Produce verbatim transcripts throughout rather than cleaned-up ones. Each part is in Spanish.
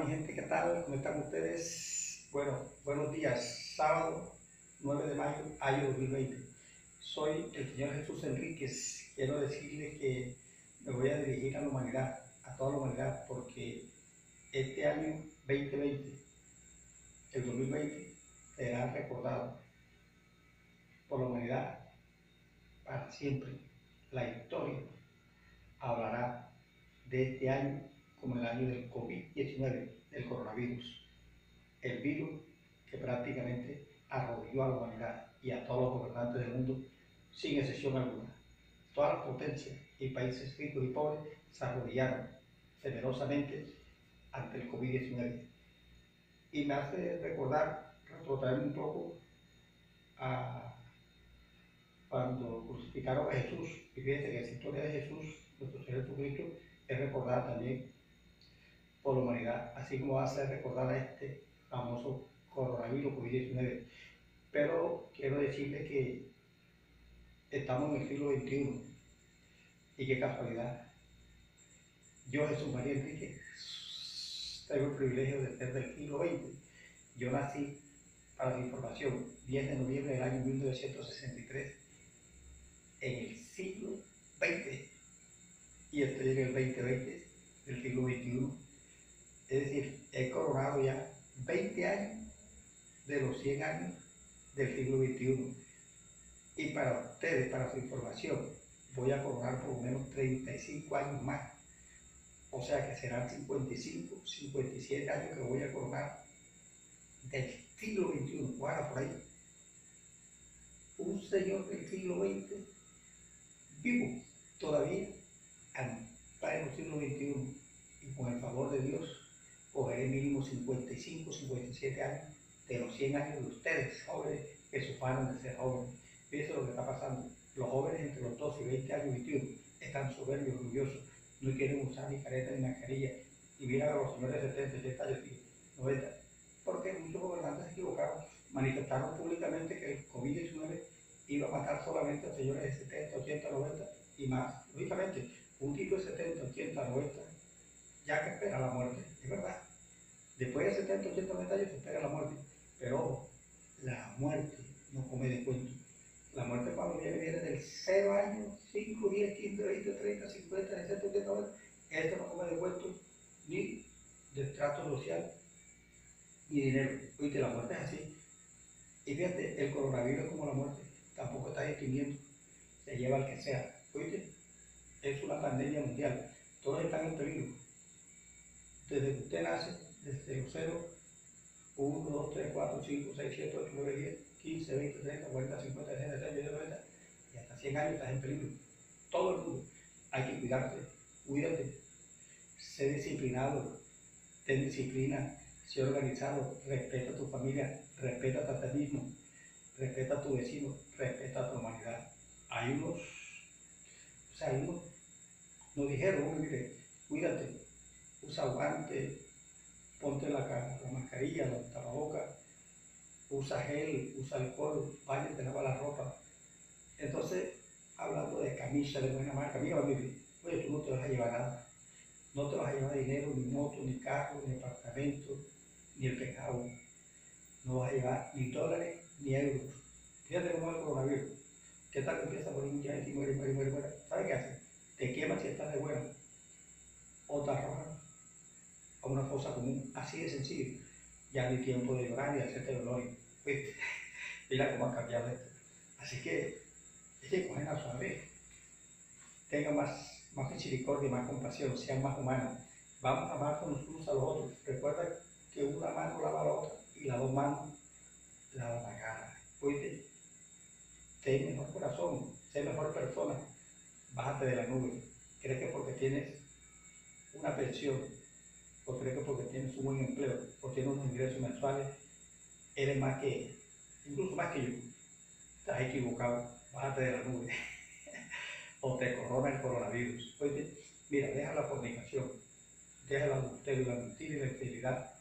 mi gente, ¿qué tal? ¿Cómo están ustedes? Bueno, buenos días. Sábado nueve de mayo, año dos mil veinte. Soy el señor Jesús Enríquez. Quiero decirles que me voy a dirigir a la humanidad, a toda la humanidad, porque este año veinte veinte, el dos mil veinte, será recordado por la humanidad para siempre. La historia hablará de este año como el año del COVID diecinueve, del coronavirus, el virus que prácticamente arrolló a la humanidad y a todos los gobernantes del mundo, sin excepción alguna. Todas las potencias y países ricos y pobres se arrodillaron temerosamente ante el COVID diecinueve. Y me hace recordar, retrotraerme un poco a cuando crucificaron a Jesús. Y fíjense que esa historia de Jesús, nuestro Señor Jesucristo, es recordada también por la humanidad, así como va a ser recordada este famoso coronavirus COVID diecinueve. Pero quiero decirles que estamos en el siglo veintiuno y qué casualidad. Yo, Jesús María Enrique, tengo el privilegio de ser del siglo veinte. Yo nací, para la información, diez de noviembre del año mil novecientos sesenta y tres, en el siglo veinte, y estoy en el veinte veinte del siglo veintiuno. Es decir, he coronado ya veinte años de los cien años del siglo veintiuno. Y para ustedes, para su información, voy a coronar por lo menos treinta y cinco años más. O sea que serán cincuenta y cinco, cincuenta y siete años que voy a coronar del siglo veintiuno. Bueno, por ahí. Un señor del siglo veinte vivo todavía en pleno siglo veintiuno. Y con el favor de Dios, cogeré mínimo cincuenta y cinco, cincuenta y siete años de los cien años de ustedes, jóvenes, que sufran de ser jóvenes. Fíjense lo que está pasando. Los jóvenes entre los doce y veinte años, veintiuno, están soberbios, orgullosos, no quieren usar ni careta ni mascarilla. Y miran a los señores de setenta, ochenta años y noventa. Porque muchos gobernantes se equivocaron, manifestaron públicamente que el COVID diecinueve iba a matar solamente a señores de setenta, ochenta, noventa y más. Lógicamente, un tipo de setenta, ochenta, noventa, ya que espera la muerte, es verdad. Después de setenta, ochenta, noventa años se espera la muerte. Pero ojo, la muerte no come descuento. La muerte cuando viene, viene del cero años, cinco, diez, quince, veinte, treinta, cincuenta, sesenta, ochenta, noventa. Esto no come descuento ni de trato social ni dinero. Oíste, la muerte es así. Y fíjate, el coronavirus como la muerte tampoco está distinguiendo. Se lleva al que sea. Oíste, es una pandemia mundial. Todos están en peligro. Desde que usted nace, desde los cero, uno, dos, tres, cuatro, cinco, seis, siete, ocho, nueve, diez, quince, veinte, treinta, cuarenta, cincuenta, sesenta, setenta, noventa, y hasta cien años estás en peligro. Todo el mundo. Hay que cuidarte, cuídate, sé disciplinado, ten disciplina, sé organizado, respeta a tu familia, respeta a ti mismo, respeta a tu vecino, respeta a tu humanidad. Hay unos, o sea, hay unos, nos dijeron, mire, cuídate, usa guantes, ponte la, la mascarilla, la tapabocas, usa gel, usa alcohol, bañate, lava la ropa. Entonces, hablando de camisa de buena marca, mira, mire, oye, tú no te vas a llevar nada. No te vas a llevar dinero, ni moto, ni carro, ni apartamento, ni el pecado. No vas a llevar ni dólares, ni euros. Fíjate cómo es el coronavirus. ¿Qué tal que empieza por un día y muere, muere, muere, muere? ¿Sabes qué hace? Te quemas si estás de buena. O te arrojan a una fosa común. Así de sencillo. Ya ni tiempo de llorar ni de hacerte dolor. ¿Viste? Mira cómo ha cambiado esto. Así que hay que coger a suave. Tengan más, más misericordia, más compasión, sean más humanos. Vamos a amarnos unos a los otros. Recuerda que una mano lava a la otra y las dos manos lavan la cara. Oíste, ten mejor corazón, sé mejor persona. Bájate de la nube. ¿Crees que porque tienes una pensión, o crees que porque tienes un buen empleo, o tienes unos ingresos mensuales, eres más que, incluso más que yo? Estás equivocado. Bájate de la nube. O te corona el coronavirus. Oye, mira, deja la fornicación, deja el adulterio, la mentira y la infidelidad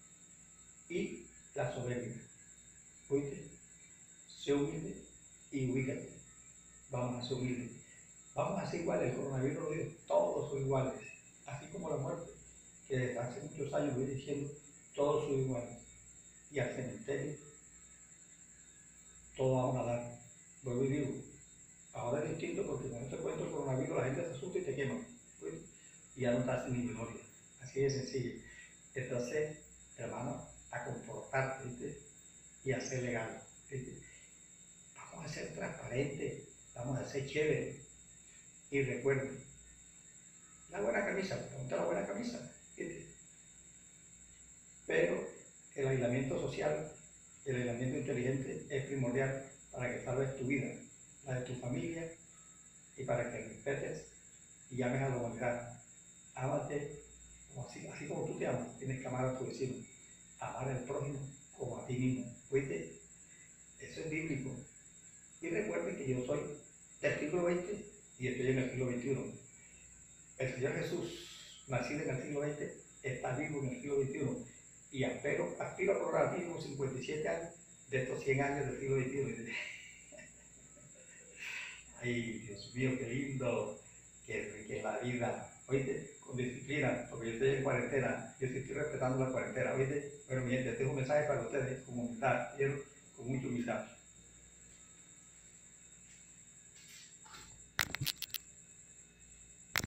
y la soberbia. Oye, sé humilde y ubícate. Vamos a ser humildes. Vamos a ser iguales. El coronavirus lo dijo, todos son iguales. Así como la muerte, que desde hace muchos años voy diciendo, todos son iguales. Y al cementerio, todos vamos a dar. Vuelvo y digo, ahora es distinto porque con este cuento del coronavirus la gente se asusta y te quema. ¿Oíste? Y ya no te hacen ni memoria. Así de sencillo. Entonces, hermano, a comportarte, ¿viste? Y a ser legal, ¿viste? Vamos a ser transparentes, vamos a ser chéveres. Y recuerden, la buena camisa, ponte la buena camisa, ¿viste? Pero el aislamiento social, el aislamiento inteligente es primordial para que salves tu vida, la de tu familia, y para que respetes y llames a la humanidad. Ámate, como así, así como tú te amas, tienes que amar a tu vecino, amar al prójimo como a ti mismo. ¿Oíste? Eso es bíblico. Y recuerden que yo soy del siglo veinte y estoy en el siglo veintiuno. El Señor Jesús, nacido en el siglo veinte, está vivo en el siglo veintiuno. Y aspiro, aspiro a lograr mismo cincuenta y siete años de estos cien años del siglo veintiuno. Ay, Dios mío, qué lindo, que, que es la vida. Oíste, con disciplina, porque yo estoy en cuarentena, yo sí estoy respetando la cuarentena. Oíste, bueno, mi gente, este es un mensaje para ustedes, con humildad, quiero, con mucha humildad.